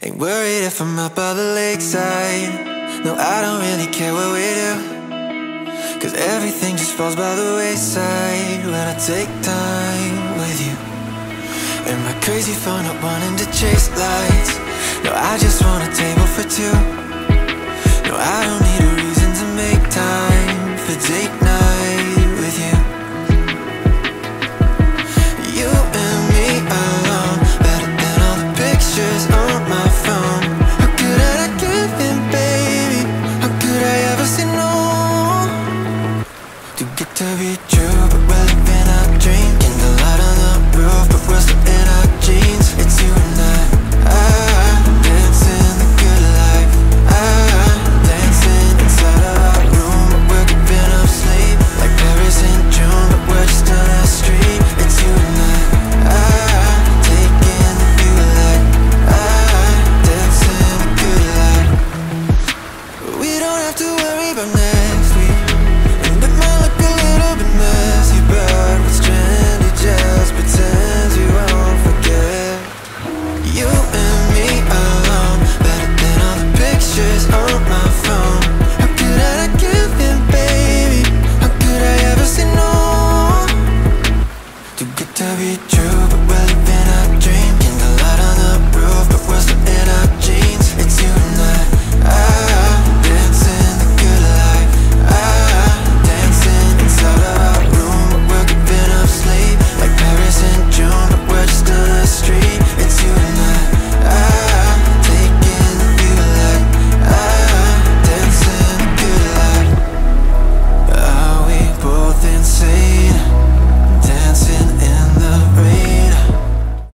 Ain't worried if I'm up by the lakeside. No, I don't really care what we do, 'cause everything just falls by the wayside when I take time with you. Am I crazy for not wanting to chase lights?